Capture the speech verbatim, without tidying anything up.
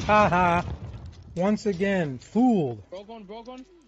Haha. Once again, fooled. Broke one, broke one.